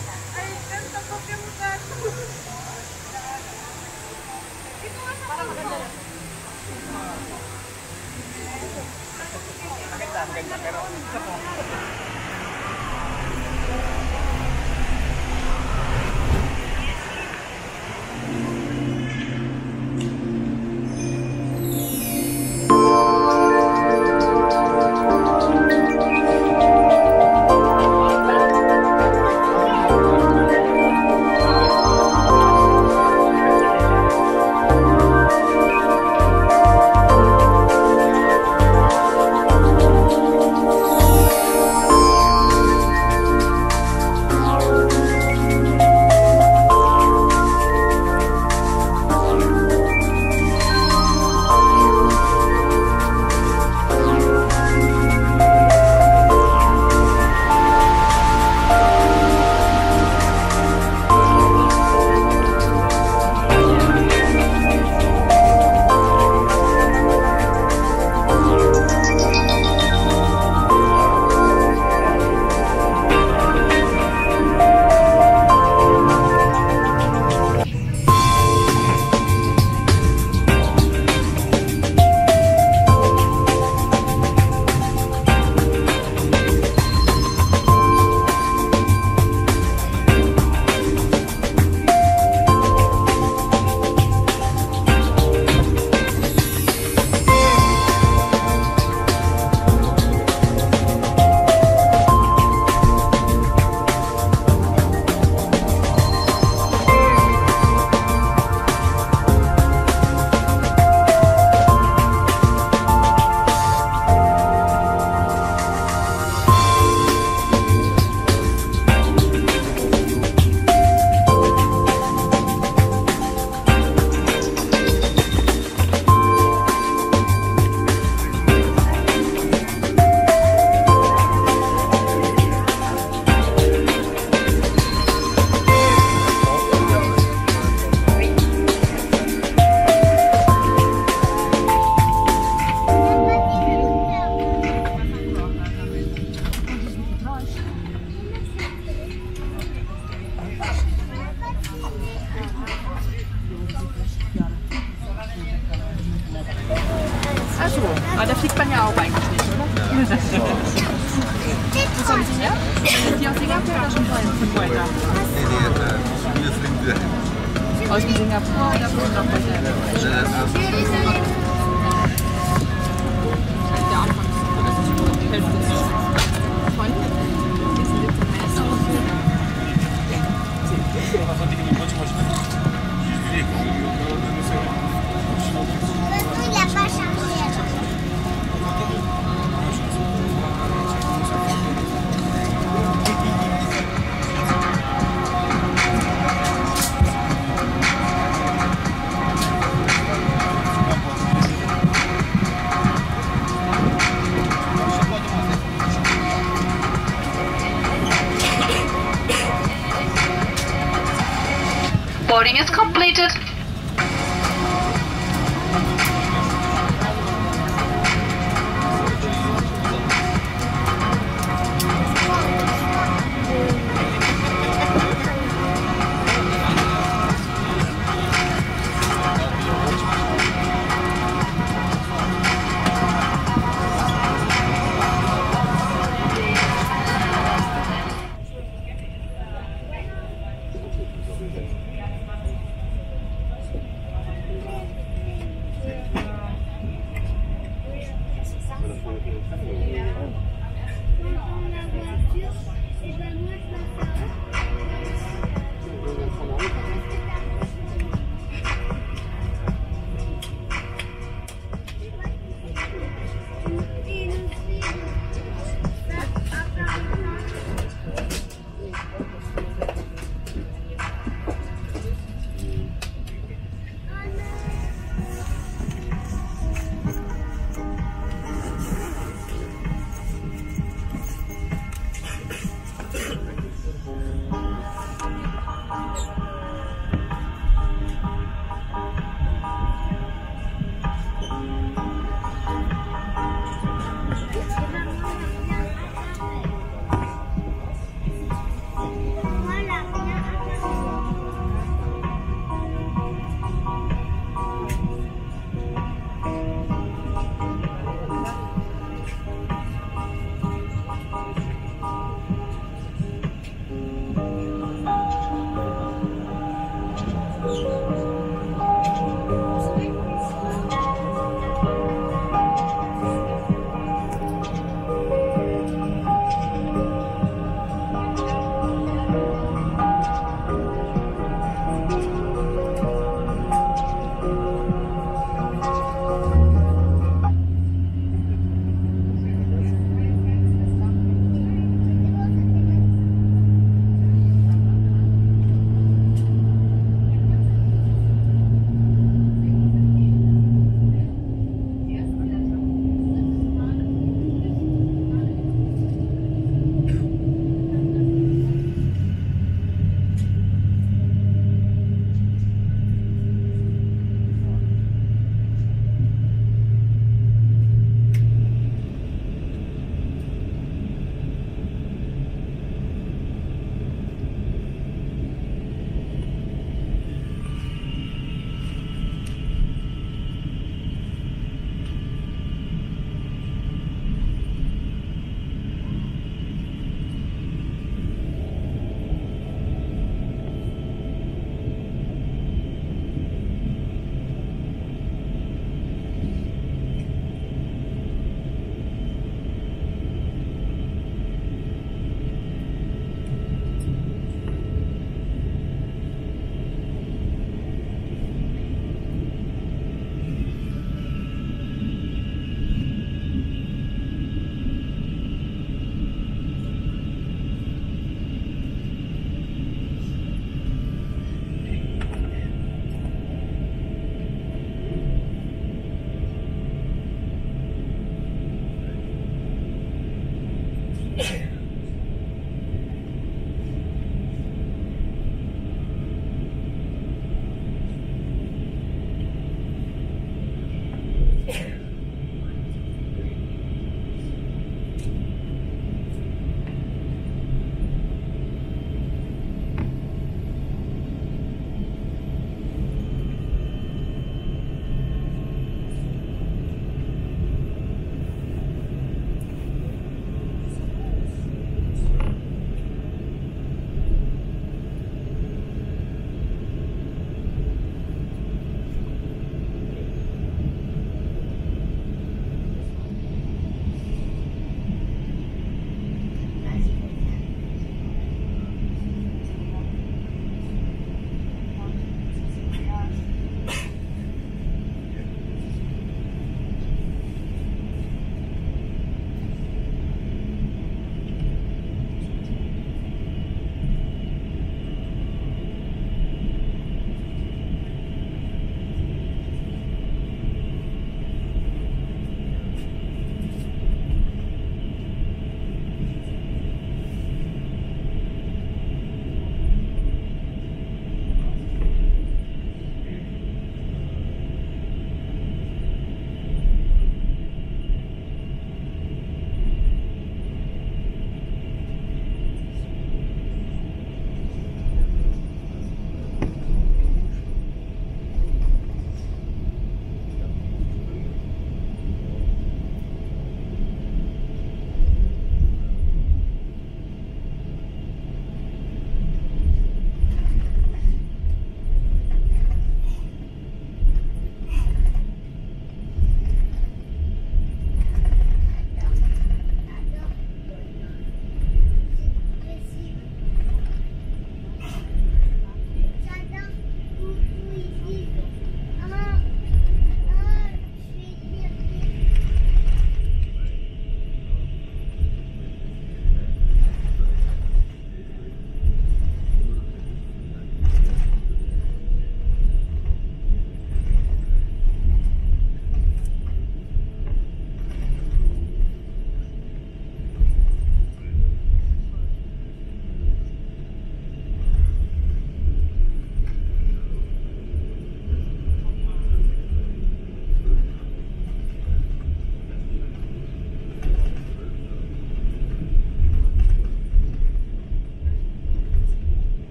Aber da fliegt man ja auch eigentlich nicht, oder? Wo kommen Sie her? Sind Sie aus Singapur oder schon von heute? Nee, wir fliegen wieder hin. Aus Singapur oder von noch heute? Der Anfang. Die Hälfte ist von. Boarding is completed.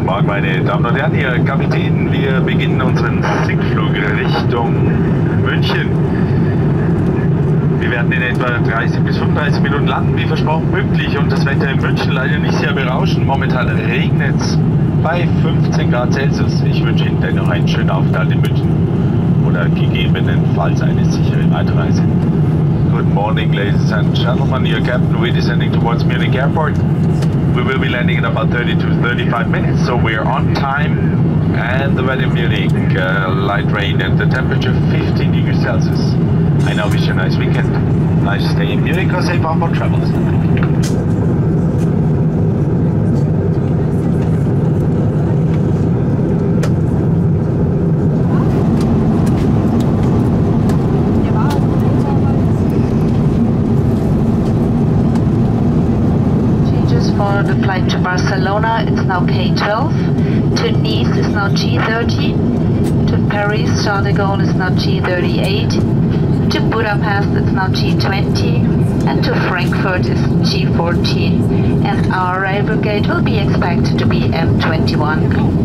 Morgen, meine Damen und Herren, hier Kapitän. Wir beginnen unseren Sinkflug Richtung München. Wir werden in etwa 30 bis 35 Minuten landen, wie versprochen pünktlich. Und das Wetter in München leider nicht sehr berauschend. Momentan regnet es bei 15 Grad Celsius. Ich wünsche Ihnen dennoch einen schönen Aufenthalt in München oder gegebenenfalls eine sichere Weiterreise. Good morning, ladies and gentlemen. Your captain, we're descending towards Munich Airport. We will be landing in about 30 to 35 minutes, so we're on time. And the weather in Munich, light rain and the temperature 15 degrees Celsius. I now wish you a nice weekend, nice stay in Munich, or safe onboard travels. For the flight to Barcelona, it's now K12. To Nice is now G30. To Paris, Charles de Gaulle is now G38. To Budapest, it's now G20. And to Frankfurt is G14. And our arrival gate will be expected to be M21.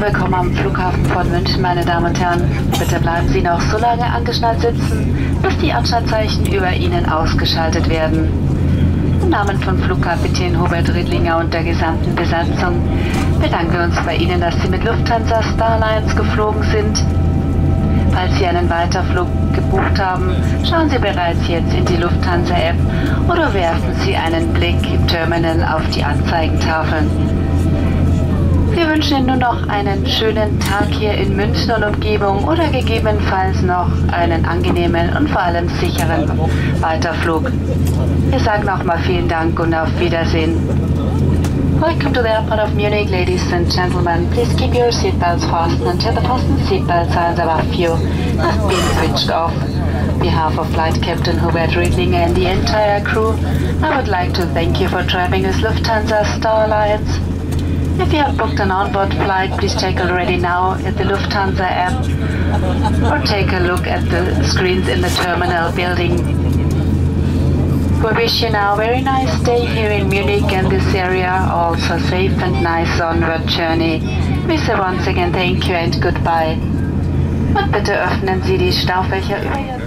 willkommen am Flughafen von München, meine Damen und Herren. Bitte bleiben Sie noch so lange angeschnallt sitzen, bis die Anschnallzeichen über Ihnen ausgeschaltet werden. Im Namen von Flugkapitän Hubert Riedlinger und der gesamten Besatzung bedanken wir uns bei Ihnen, dass Sie mit Lufthansa Star Alliance geflogen sind. Falls Sie einen Weiterflug gebucht haben, schauen Sie bereits jetzt in die Lufthansa-App oder werfen Sie einen Blick im Terminal auf die Anzeigentafeln. Wir wünschen Ihnen nur noch einen schönen Tag hier in München und Umgebung oder gegebenenfalls noch einen angenehmen und vor allem sicheren Weiterflug. Wir sagen nochmal vielen Dank und auf Wiedersehen. Welcome to the airport of Munich, ladies and gentlemen. Please keep your seatbelts fastened until the fasten seatbelt signs above you have been switched off. On behalf of Flight Captain Hubert Riedlinger and the entire crew, I would like to thank you for traveling with Lufthansa Star Alliance. If you have booked an onboard flight, please check already now at the Lufthansa app or take a look at the screens in the terminal building. We wish you now a very nice day here in Munich and this area, also safe and nice onward journey. We say once again thank you and goodbye. Und bitte öffnen Sie die Staufwächer über Ihr...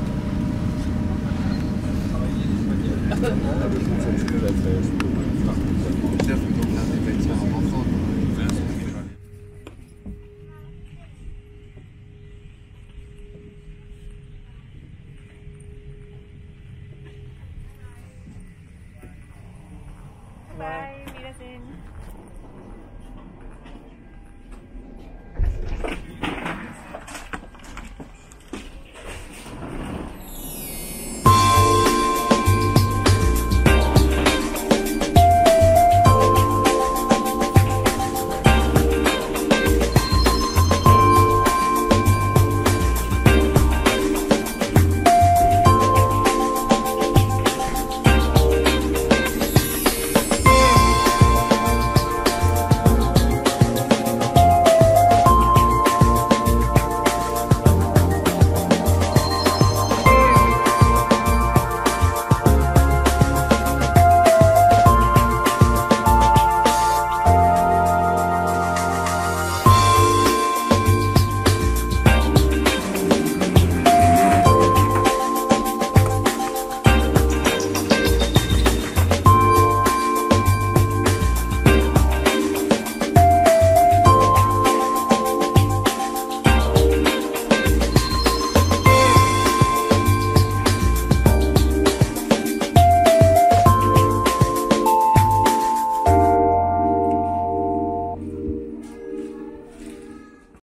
Ja.